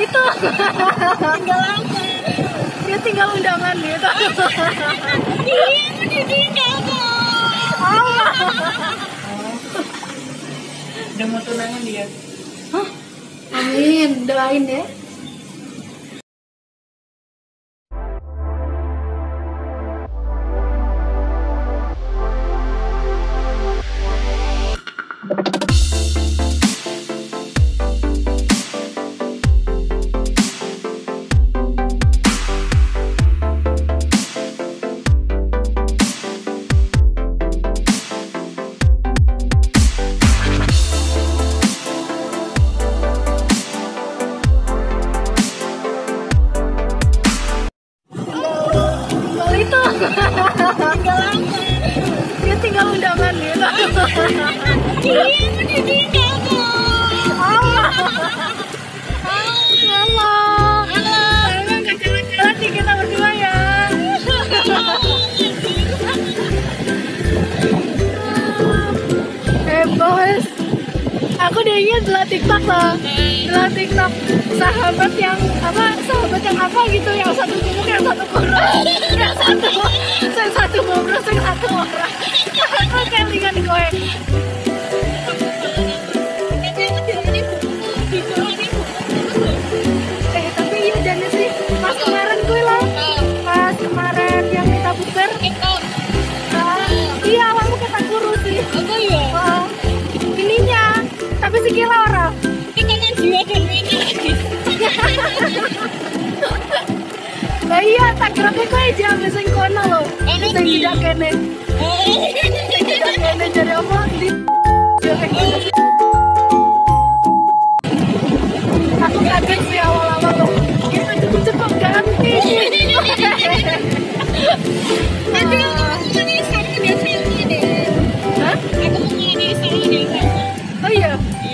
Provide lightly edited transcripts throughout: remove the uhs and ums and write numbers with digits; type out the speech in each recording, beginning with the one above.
itu tinggal apa? Dia tinggal undangan gitu. Iya, aku ditinggal kok. Udah mau tunangan dia. Hah? Amin, doain ya. Tinggal apa? Dia tinggal undangan gitu. Iya, aku ditinggal kok. Halo. Emang gak jalan-jalan nih kita berdua ya. Bos, aku diingat setelah TikTok loh. Setelah TikTok sahabat yang apa gitu, yang satu gemuk, yang satu kurus, yang satu bobrok, yang satu orang. Aku kelingan gue. Tapi iya jadinya sih pas kemarin gue lah, pas kemarin yang kita bukber. Iya, awalnya kita kurus sih. Apa ya? Ininya, tapi sikilnya orang. Ini kan jiwa dan mainnya lagi. Nah iya, tak kira gue aja mesin kono loh. Sing tidak kene. Sing tidak kene jadi apa? Aku kaget sih awal-awal loh. Kita cepet-cepet ganti. Nanti aku mau ngelisar ke desa ini deh. Hah? Aku mau ngelisar ke desa. Oh iya.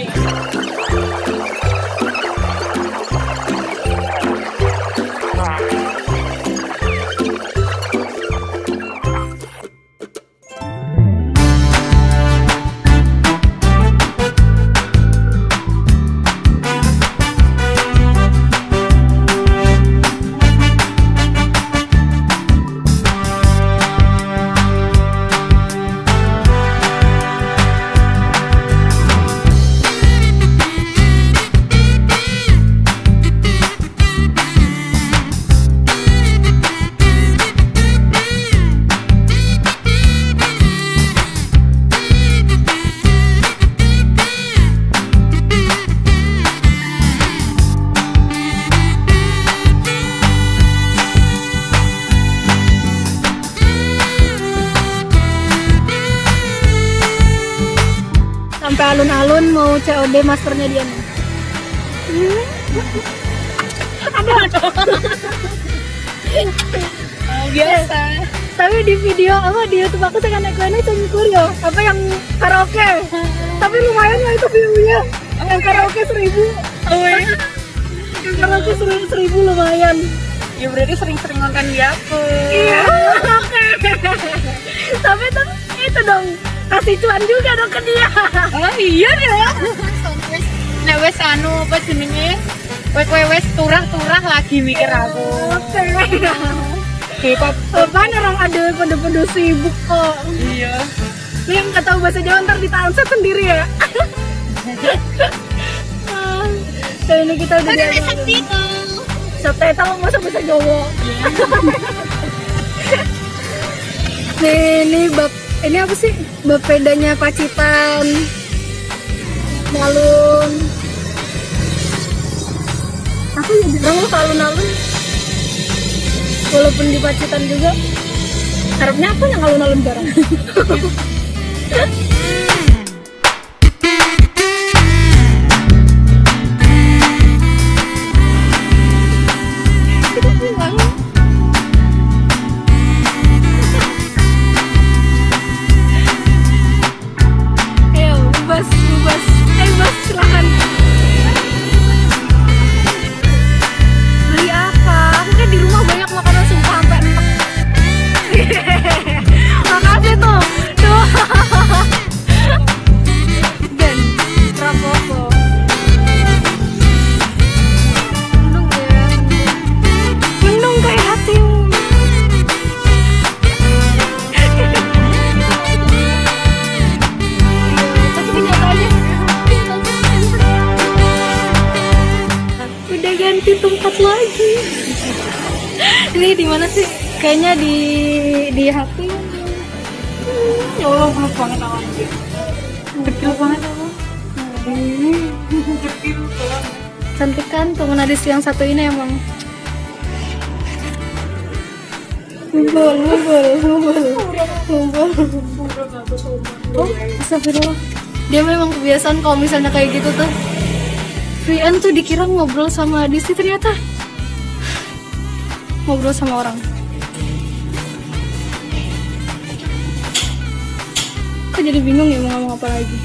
Sampai alun-alun mau COD masternya dia nih. Biasa. Tapi di video di YouTube aku tekan ekrannya cengkur ya. Apa yang karaoke. Tapi lumayan lah itu view-nya. Yang karaoke 1000. Oh ya? Yang karaoke 1000 lumayan. Ya berarti sering-sering nonton dia aku. Iya. Tapi itu dong. Kasih cuan juga dong ke dia. Oh iya deh. Nek wes apa jenenge? Wes turah-turah lagi mikir aku. Oke. K-pop. Apaan orang ada pada sibuk kok. Iya. Lu yang nggak tahu bahasa Jawa ntar ditranslate sendiri ya. Dan ini kita udah Ada subtitle. subtitle masa bahasa Jawa. Nih, ini apa sih? Bapedanya Pacitan. Alun. Aku jarang loh ke alun-alun. Walaupun di Pacitan juga. Harapnya apa yang alun-alun bareng? Kita pulang. Ayo, bebas. Bebas, silakan. Beli apa? Aku kan di rumah banyak makanan sumpah sampai enak. Makasih tuh. ganti tempat lagi. Ini di mana sih? Kayaknya di hati. Ya Allah, peluk banget awalnya. Kecil banget aku. Kecil banget. Cantik kan temen Adis yang satu ini emang. Ngumpul. Oh, astagfirullah. Dia memang kebiasaan kalau misalnya kayak gitu tuh. Rian tuh dikira ngobrol sama Adis, ternyata ngobrol sama orang. Kok jadi bingung ya mau ngomong apa lagi.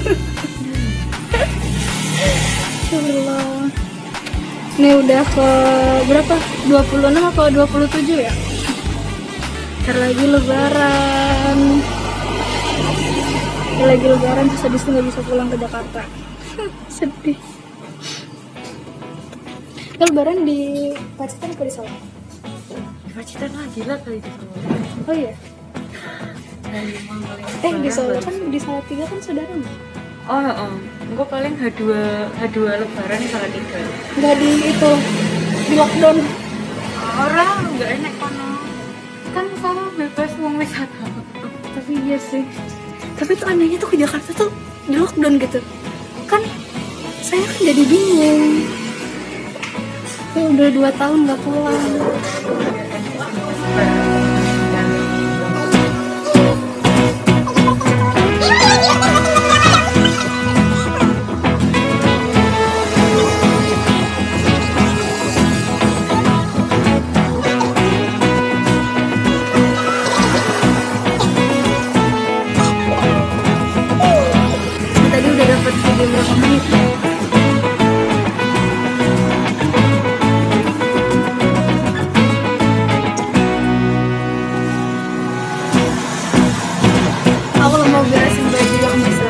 Astagfirullah. Ini udah ke berapa? 26 atau 27 ya? Ntar lagi lebaran. Lagi lebaran terus Adis nggak bisa pulang ke Jakarta. Sedih. Lebaran di Pacitan apa di Solo? Pacitan lah, gila kali itu. Oh iya. Di Solo kan di Salatiga kan saudara nggak? Oh, gue paling H2 lebaran Salatiga. Nggak di itu di lockdown. Orang nggak enak kono. Kan kalau bebas mau wisata. Tapi iya sih. Tapi tuh anehnya tuh ke Jakarta tuh di lockdown gitu. Kan saya kan jadi bingung. Ya udah 2 tahun nggak pulang. Tadi udah dapat video berapa menit? Aku mau beresin baju yang bisa.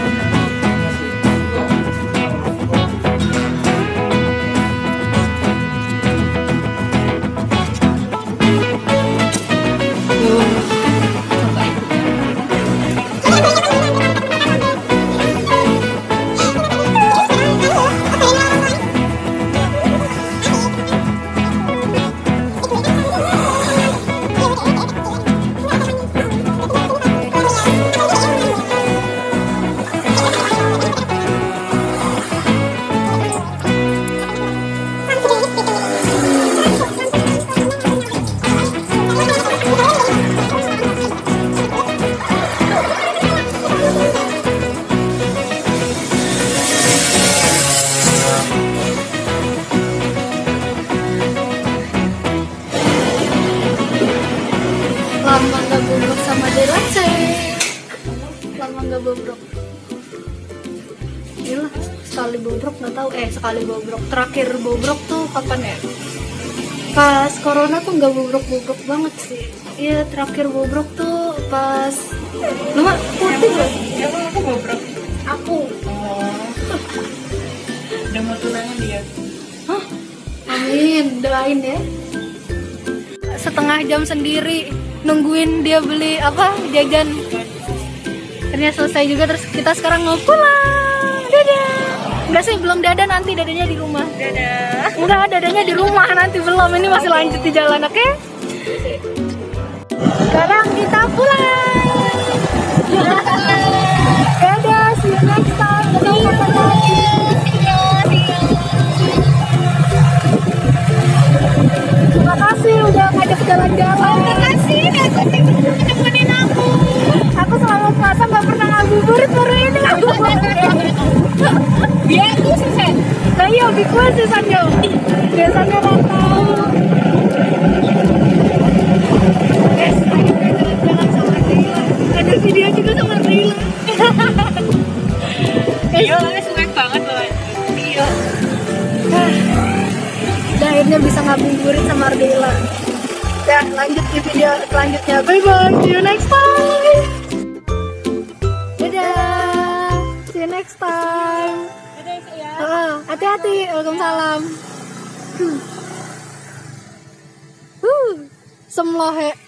Lama nggak bobrok sama Delace. Lama nggak bobrok. Gila, sekali bobrok nggak tahu. Sekali bobrok. Terakhir bobrok tuh kapan ya? Pas corona tuh nggak bobrok banget sih. Iya, terakhir bobrok tuh pas lu mah putih loh. Ya aku bobrok. Aku. Udah mau tunangan dia. Hah? Amin, doain ya. Setengah jam sendiri nungguin dia beli apa jajan. Ternyata selesai juga, terus kita sekarang mau pulang. Dadah. Enggak sih, belum dadah, nanti dadanya di rumah. Dadah. Enggak, dadanya di rumah nanti, belum. Ini masih lanjut di jalan, oke? Sekarang kita pulang. Dadah, see you next time. Ketemu kapan lagi? Terima kasih udah ngajak jalan-jalan. Terima kasih udah nemenin aku. Aku selama puasa nggak pernah ngabuburit, baru ini ngabuburit. Biar aku sih. Nah iya, bikuan sih Sanyo. Biasanya nggak tahu. Guys, lagi jalan-jalan sama Rila. Ada video juga sama Rila. Iya, suka banget loh. Iya. Udah akhirnya bisa ngabuburit sama Ardila. Ya, lanjut di video selanjutnya. Bye bye, see you next time. Dadah, see you next time. Dadah ya. Hati-hati, waalaikumsalam. Semlohe.